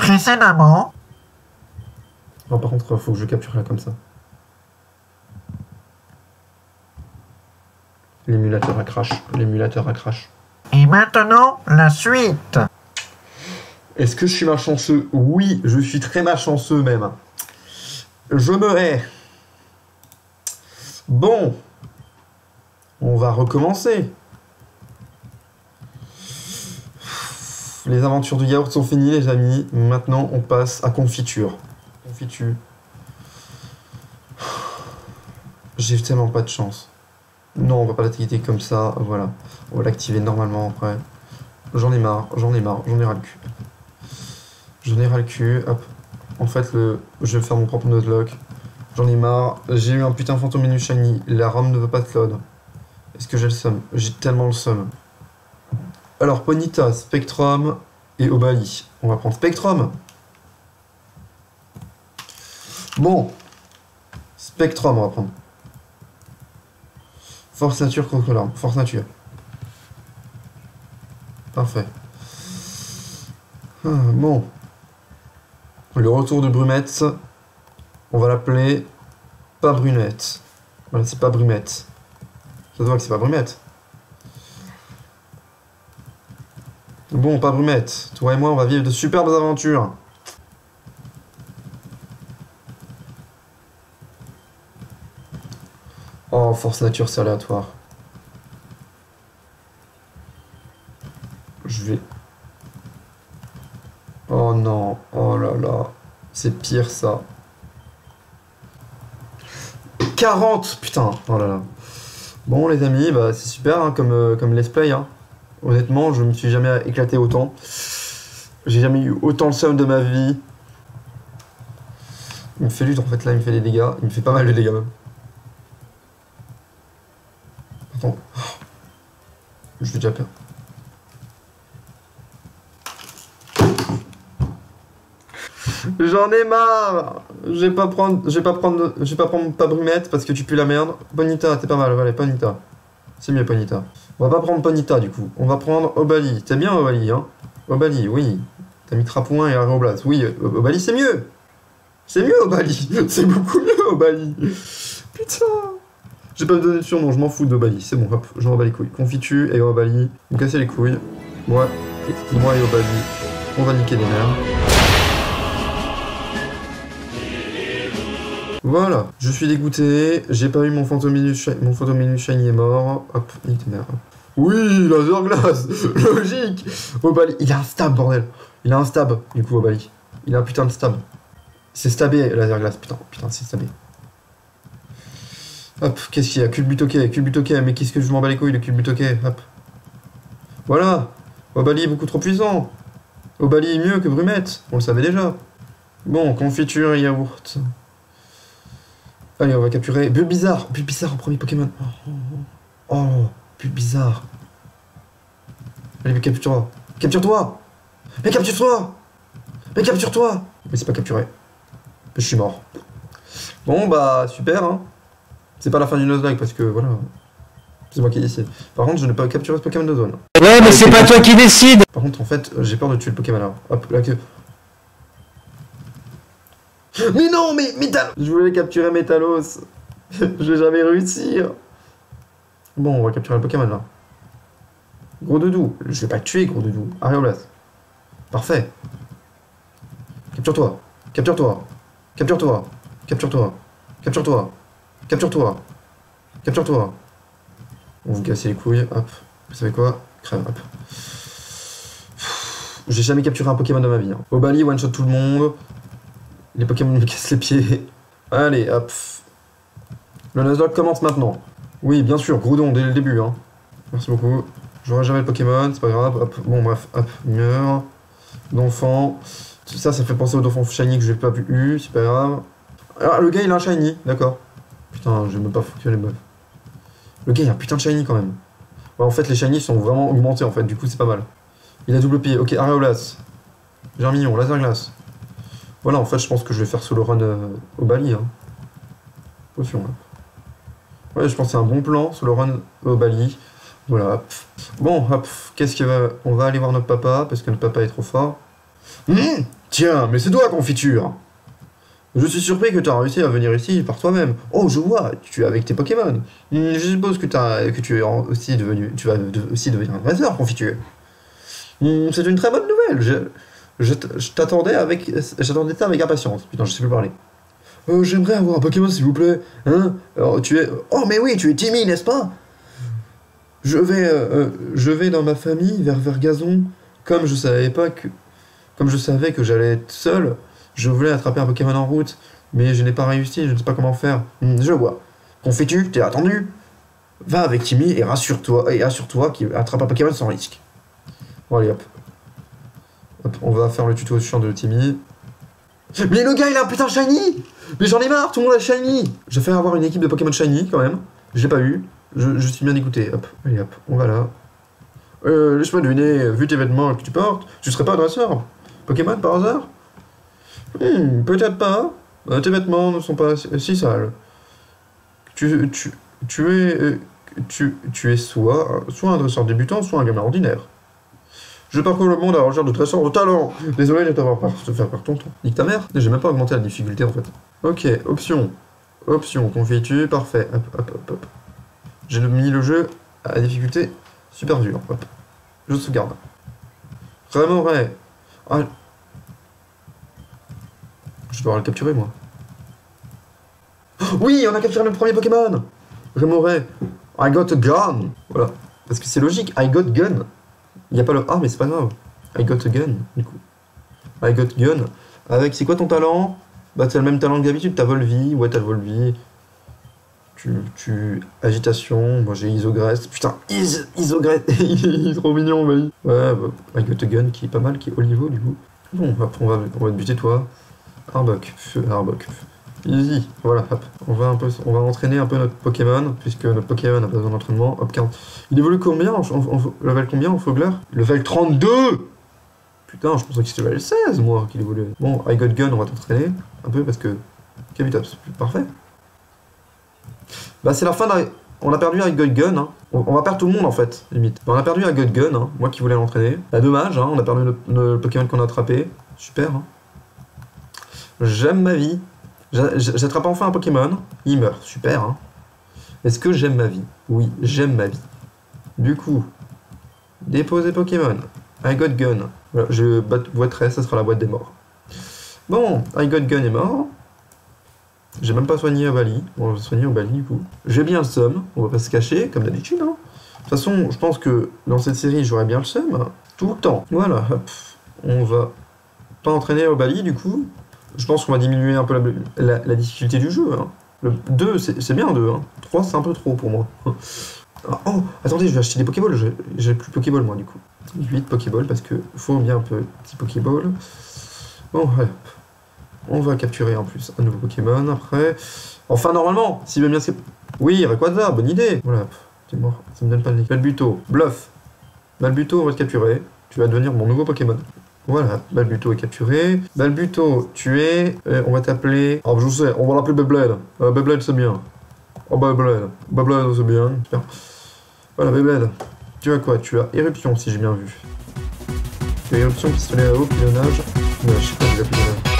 Précédemment. Oh, par contre, faut que je capture là comme ça. L'émulateur à crash. L'émulateur à crash. Et maintenant, la suite. Est-ce que je suis malchanceux? Oui, je suis très malchanceux même. Je me hais. Bon. On va recommencer. Les aventures du yaourt sont finies, les amis. Maintenant, on passe à confiture. Confiture. J'ai tellement pas de chance. Non, on va pas l'activer comme ça. Voilà. On va l'activer normalement après. J'en ai marre, j'en ai ras le cul. J'en ai ras le cul. Hop. En fait, je vais faire mon propre nuzlocke. J'en ai marre. J'ai eu un putain de fantôme menu shiny. La ROM ne veut pas de cloud. Est-ce que j'ai le seum? J'ai tellement le seum. Alors, Ponyta, Spectrum et Obali. On va prendre Spectrum. Bon. Spectrum, on va prendre. Force nature contre l'arme. Force nature. Parfait. Bon. Le retour de Brumette. On va l'appeler pas Brunette. Voilà, c'est pas Brumette. Ça se voit que c'est pas Brumette. Bon, pas Brumette. Toi et moi, on va vivre de superbes aventures. Oh, force nature, c'est aléatoire. Je vais... Oh non, oh là là. C'est pire, ça. 40, putain. Oh là là. Bon, les amis, bah, c'est super hein, comme let's play. Hein. Honnêtement, je me suis jamais éclaté autant. J'ai jamais eu autant le seum de ma vie. Il me fait lutte, en fait, là, il me fait des dégâts. Il me fait pas mal de dégâts, même. Attends. Je vais déjà perdre. J'en ai marre. Je vais pas prendre pas Brumette parce que tu pues la merde. Ponyta, t'es pas mal, allez, Ponyta. C'est mieux, Ponyta. On va pas prendre Ponyta, du coup. On va prendre Obali. T'es bien, Obali, hein? Obali, oui. T'as mis Trapouin et Aéroblast. Oui, Obali, c'est mieux. C'est mieux, Obali. C'est beaucoup mieux, Obali. Putain. J'ai pas me donné de surnom, je m'en fous d'Obali. C'est bon, hop, je m'en bats les couilles. Confitu et Obali. Vous me cassez les couilles. Moi et Obali. On va niquer les mères. Voilà, je suis dégoûté, j'ai pas eu mon fantôme menu shiny est mort. Hop, nique merde. Oui, laser glace, logique. Obali, il a un stab, bordel. Il a un stab, du coup, Obali. Il a un putain de stab. C'est stabé, laser glace, putain, c'est stabé. Hop, qu'est-ce qu'il y a? Culbutoke, mais qu'est-ce que je m'en bats les couilles, le Culbutoke, hop. Voilà, Obali est beaucoup trop puissant. Obali est mieux que Brumette, on le savait déjà. Bon, confiture et yaourt. Allez, on va capturer Bulbizarre en premier Pokémon. Oh, Bulbizarre. Allez, mais capture-toi. Capture-toi. Mais capture-toi. Mais capture-toi. Mais c'est pas capturé. Je suis mort. Bon, bah, super, hein. C'est pas la fin du Nuzlocke parce que, voilà. C'est moi qui décide. Par contre, je n'ai pas capturé ce Pokémon de zone. Ouais, mais c'est pas toi qui décide. Par contre, en fait, j'ai peur de tuer le Pokémon là. Hop, là que... Mais non, mais Métalos. Je voulais capturer Métalos. Je vais jamais réussir. Bon, on va capturer le Pokémon là. Gros doudou. Je vais pas le tuer, gros doudou. Aéroblast. Parfait. Capture-toi. Capture-toi. Capture-toi. Capture-toi. Capture-toi. Capture-toi. Capture-toi. On vous casse les couilles. Hop. Vous savez quoi? Crève. Hop. J'ai jamais capturé un Pokémon de ma vie. Hein. Obali one-shot tout le monde. Les Pokémon me cassent les pieds. Allez, hop. Le Nuzlocke commence maintenant. Oui, bien sûr, Groudon dès le début. Hein. Merci beaucoup. J'aurai jamais le Pokémon, c'est pas grave. Hop. Bon, bref, hop, meurt. D'enfant. Ça fait penser au Dauphin Shiny que j'ai pas eu, c'est pas grave. Alors, le gars, il a un Shiny, d'accord. Putain, je vais même pas fonctionner les meufs. Le gars, il a un putain de Shiny quand même. Ouais, en fait, les Shiny sont vraiment augmentés, en fait, du coup, c'est pas mal. Il a double pied. Ok, Aréolas. Germignon, Laser Glace. Voilà, en fait, je pense que je vais faire solo run Obali. Hein. Potion, là. Ouais, je pense que c'est un bon plan, solo run Obali. Voilà, hop. Bon, hop, qu'est-ce qu'il va... On va aller voir notre papa, parce que notre papa est trop fort. Tiens, mais c'est toi, confiture. Je suis surpris que tu as réussi à venir ici par toi-même. Oh, je vois, tu es avec tes Pokémon. Je suppose que, tu es aussi devenu... Tu vas aussi devenir un dresseur, confiture. C'est une très bonne nouvelle. Je t'attendais j'attendais ça avec impatience. Putain, je sais plus parler. J'aimerais avoir un Pokémon, s'il vous plaît. Hein? Alors, tu es... Oh, mais oui, tu es Timmy, n'est-ce pas? Je vais dans ma famille, vers Gazon. Comme je savais que j'allais être seul, je voulais attraper un Pokémon en route. Mais je n'ai pas réussi, je ne sais pas comment faire. Je vois. Confis-tu? T'es attendu? Va avec Timmy et assure-toi qu'il attrape un Pokémon sans risque. Bon, allez, hop. Hop, on va faire le tuto chiant de Timmy. Mais le gars, il a un putain shiny! Mais j'en ai marre, tout le monde a shiny! Je vais faire avoir une équipe de Pokémon shiny, quand même. Je l'ai pas eu. Je suis bien dégoûté. Hop, allez, hop, on va là. Laisse-moi deviner, vu tes vêtements que tu portes, tu serais pas un dresseur? Pokémon, par hasard? Peut-être pas. Tes vêtements ne sont pas si sales. Tu es soit un dresseur débutant, soit un gamin ordinaire. Je parcours le monde à la recherche de dresseurs de talent. Désolé de t'avoir fait faire perdre ton temps. Nique ta mère. J'ai même pas augmenté la difficulté en fait. Ok, option. Option, confie-tu, parfait. Hop, hop, hop, hop. J'ai mis le jeu à la difficulté super dure. Hop. Je sauvegarde. Remoray. Ah. Je dois le capturer moi. Oui, on a capturé notre premier Pokémon. Remoray. I got a gun. Voilà. Parce que c'est logique, I got gun. Il n'y a pas le A, mais c'est pas grave. I got a gun, du coup. I got gun. Avec, c'est quoi ton talent? Bah, t'as le même talent que d'habitude, t'as Volvie. Ouais, t'as le Volvie. Agitation. Moi, j'ai Isogress. Putain, Isogress. Il est trop mignon, bah. Ouais, bah, I got a gun qui est pas mal, qui est haut niveau, du coup. Bon, hop, on va te buter, toi. Arbok. Arbok. Easy. Voilà, hop. On va entraîner un peu notre Pokémon, puisque notre Pokémon a besoin d'entraînement. Hop, 40. Il évolue combien level combien en Fogler? Level 32. Putain, je pensais que c'était level 16, moi, qu'il évoluait. Bon, I got gun, on va t'entraîner un peu, parce que... Kabutops, parfait. Bah, c'est la fin de la... On a perdu I got gun, hein. On va perdre tout le monde, en fait, limite. On a perdu I got gun, hein, moi qui voulais l'entraîner. Bah, dommage, hein, on a perdu le Pokémon qu'on a attrapé. Super, hein. J'aime ma vie. J'attrape enfin un Pokémon, il meurt, super hein. Est-ce que j'aime ma vie? Oui, j'aime ma vie. Du coup, déposer Pokémon, I got gun. Voilà, je boiterai, ça sera la boîte des morts. Bon, I got gun est mort. J'ai même pas soigné Obali. Bon, on va soigner Obali du coup. J'ai bien le seum, on va pas se cacher, comme d'habitude hein. De toute façon, je pense que dans cette série, j'aurai bien le seum, hein, tout le temps. Voilà, hop. On va pas entraîner Obali du coup. Je pense qu'on va diminuer un peu la difficulté du jeu. Hein. Le 2, c'est bien 2. Hein. 3, c'est un peu trop pour moi. Oh, attendez, je vais acheter des Pokéballs. J'ai plus de Pokéballs, moi, du coup. 8 Pokéballs, parce que faut bien un peu petit Pokéball. Bon, ouais. On va capturer en plus un nouveau Pokémon après. Enfin, normalement, s'il veut bien se... Oui, Rayquaza, bonne idée. Voilà, t'es mort. Ça me donne pas le nez. Balbuto, bluff. Balbuto, on va te capturer. Tu vas devenir mon nouveau Pokémon. Voilà, Balbuto est capturé. Balbuto, tu es... on va t'appeler... Ah, je sais, on va l'appeler Beyblade. Beyblade, c'est bien. Oh, Beyblade. Beyblade, c'est bien. Super. Voilà, Beyblade. Tu as quoi? Tu as Éruption, si j'ai bien vu. Tu as Éruption, pistolet à eau, pilonnage. Ouais, je sais pas, j'ai la pilonnage.